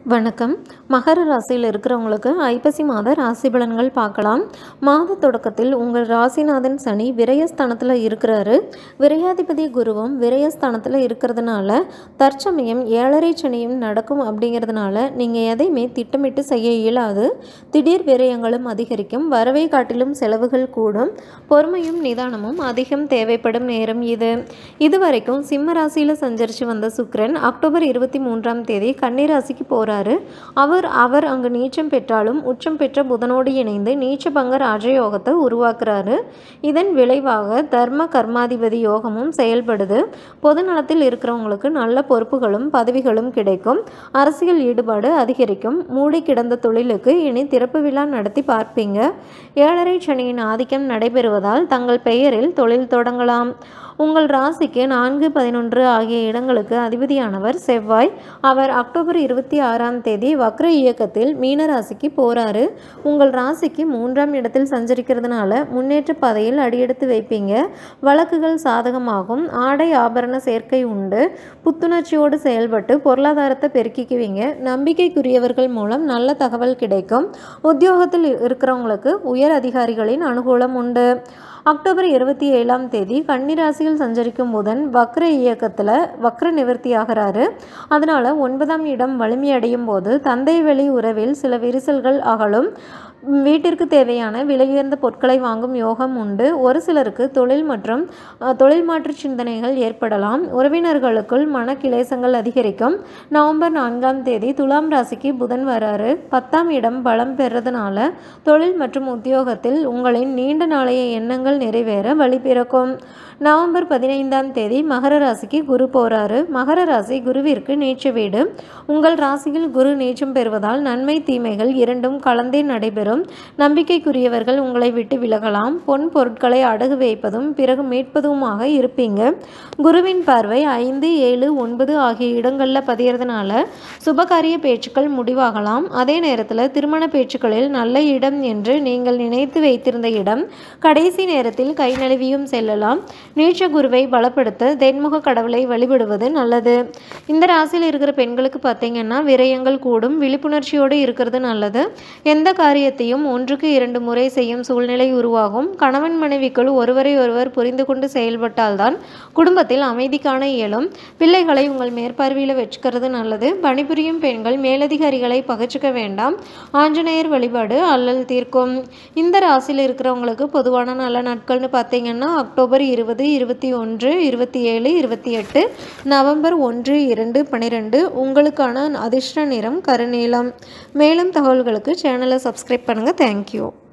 வணக்கம். மகர ராசியில் இருக்கிறவங்களுக்கு ஐப்பசி மாத ராசி பலன்கள் பார்க்கலாம். மாத தொடக்கத்தில் உங்கள் ராசிநாதன் சனி விரயஸ்தானத்தில் இருக்கிறாரு. விரயாதிபதி குருவும் விரயஸ்தானத்தில் இருக்கிறதுனால தற்சமயம் 7.5 சனியும் நடக்கும். அப்படிங்கிறதுனால நீங்கள் எதையுமே திட்டமிட்டு செய்ய இயலாது. திடீர் விரயங்களும் அதிகரிக்கும். வரவை காட்டிலும் செலவுகள் கூடும். பொறுமையும் நிதானமும் அதிகம் தேவைப்படும் நேரம் இது. இதுவரைக்கும் சிம்ம ராசியில் சஞ்சரித்து வந்த சுக்கிரன் அக்டோபர் 23ஆம் தேதி கன்னி ராசிக்கு போகிறார். அவர் அங்கு நீச்சம் பெற்றாலும் உச்சம் பெற்ற புதனோடு இணைந்து நீச்சபங்க ராஜயோகத்தை உருவாக்குறாரு. இதன் விளைவாக தர்ம கர்மாதிபதி யோகமும் செயல்படுது. பொது நலத்தில் இருக்கிறவங்களுக்கு நல்ல பொறுப்புகளும் பதவிகளும் கிடைக்கும். அரசியல் ஈடுபாடு அதிகரிக்கும். மூடி கிடந்த தொழிலுக்கு இனி திறப்பு விழா நடத்தி பார்ப்பீங்க. 7.5 சனியின் ஆதிக்கம் நடைபெறுவதால் தங்கள் பெயரில் தொழில் தொடங்கலாம். உங்கள் ராசிக்கு 4, 11 ஆகிய இடங்களுக்கு அதிபதியானவர் செவ்வாய். அவர் அக்டோபர் 26ஆம் தேதி வக்ர இயக்கத்தில் மீன ராசிக்கு போகிறாரு. உங்கள் ராசிக்கு 3ஆம் இடத்தில் சஞ்சரிக்கிறதுனால முன்னேற்ற பாதையில் அடியெடுத்து வைப்பீங்க. வழக்குகள் சாதகமாகும். ஆடை ஆபரண சேர்க்கை உண்டு. புத்துணர்ச்சியோடு செயல்பட்டு பொருளாதாரத்தை பெருக்கிக்குவீங்க. நம்பிக்கைக்குரியவர்கள் மூலம் நல்ல தகவல் கிடைக்கும். உத்தியோகத்தில் இருக்கிறவங்களுக்கு உயர் அதிகாரிகளின் அனுகூலம் உண்டு. அக்டோபர் 27ஆம் தேதி கன்னி ராசியில் சஞ்சரிக்கும் புதன் வக்ர இயக்கத்தில் வக்ர நிவர்த்தி ஆகிறாரு. அதனால் 9ஆம் இடம் வலிமையடையும் போது தந்தை வழி உறவில் சில விரிசல்கள் அகலும். வீட்டிற்கு தேவையான விலையுயர்ந்த பொருட்களை வாங்கும் யோகம் உண்டு. ஒரு சிலருக்கு தொழில் மற்றும் தொழில் மாற்று சிந்தனைகள் ஏற்படலாம். உறவினர்களுக்குள் மன கிளேசங்கள் அதிகரிக்கும். நவம்பர் 4ஆம் தேதி துலாம் ராசிக்கு புதன் வராரு. 10ஆம் இடம் பலம் பெறதுனால தொழில் மற்றும் உத்தியோகத்தில் உங்களின் நீண்ட நாளைய எண்ணங்கள் நிறைவேற வழி பிறக்கும். நவம்பர் 15ஆம் தேதி மகர ராசிக்கு குரு போகிறாரு. மகர ராசி குருவிற்கு நீச்ச வீடு. உங்கள் ராசியில் குரு நீச்சம் பெறுவதால் நன்மை தீமைகள் இரண்டும் கலந்தே நடைபெறும். நம்பிக்கைக்குரியவர்கள் உங்களை விட்டு விலகலாம். பொன் பொருட்களை அடகு வைப்பதும் பிறகு மீட்பதுமாக இருப்பீங்க. குருவின் பார்வை 5, 7, 9 ஆகிய இடங்களில் பதியறதுனால சுபகாரிய பேச்சுக்கள் முடிவாகலாம். அதே நேரத்தில் திருமண பேச்சுக்களில் நல்ல இடம் என்று நீங்கள் நினைத்து வைத்திருந்த இடம் கடைசி நேரத்தில் கை நழுவியும் செல்லலாம். நீச்ச குருவை பலப்படுத்த தென்முக கடவுளை வழிபடுவது நல்லது. இந்த ராசியில் இருக்கிற பெண்களுக்கு பார்த்தீங்கன்னா விரயங்கள் கூடும். விழிப்புணர்ச்சியோடு இருக்கிறது நல்லது. எந்த காரியத்தையும் 1க்கு 2 முறை செய்யும் சூழ்நிலை உருவாகும். கணவன் மனைவிக்குள் ஒருவரை ஒருவர் புரிந்து கொண்டு செயல்பட்டால்தான் குடும்பத்தில் அமைதி காண இயலும். பிள்ளைகளை உங்கள் மேற்பார்வையில் வச்சுக்கிறது நல்லது. பணிபுரியும் பெண்கள் மேலதிகாரிகளை பகச்சுக்க வேண்டாம். ஆஞ்சநேயர் வழிபாடு அல்லல் தீர்க்கும். இந்த ராசியில் இருக்கிறவங்களுக்கு பொதுவான நல்ல நாட்கள்னு பார்த்தீங்கன்னா அக்டோபர் 20, 21, 27, 28, நவம்பர் 1, 2, 12. உங்களுக்கான அதிர்ஷ்ட நிறம் கருநீலம். மேலும் தகவல்களுக்கு சேனலை சப்ஸ்கிரைப் பண்ணுங்கள். தேங்க்யூ.